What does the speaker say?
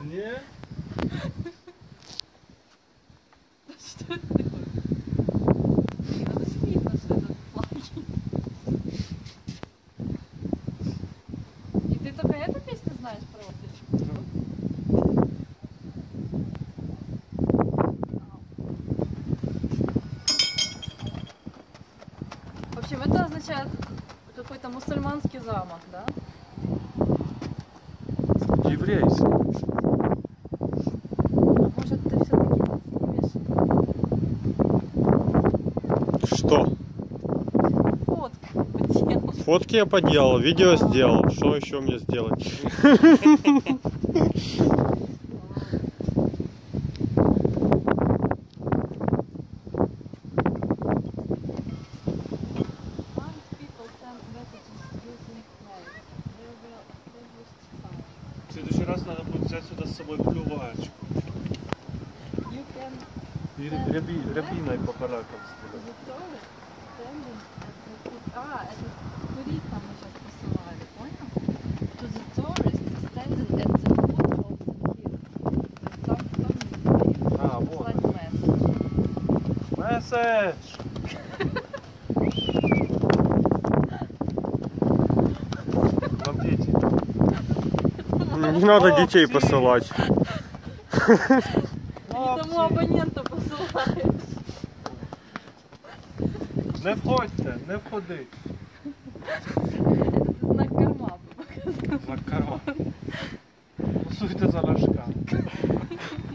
Не? Что это такое? Это ж видно, что это флаги. И ты только эту песню знаешь про Осличку? В общем, это означает какой-то мусульманский замок, да? Еврейский. А может, ты все-таки снимешь Что? фотку поделал? Фотки я поделал, видео сделал. Что еще мне сделать? В следующий раз надо будет взять сюда с собой плювачку. И рябиной по паракам сделать. Это туристам мы сейчас посылали, понял? To the tourists standing at the foot of the hill. Там А, вот. послать Месседж! Там дети. Не надо детей посылать. Не тому абоненту посилаєш. Не входьте, не входить. Знак карма показав. Знак карма. Голосуйте за Ляшка.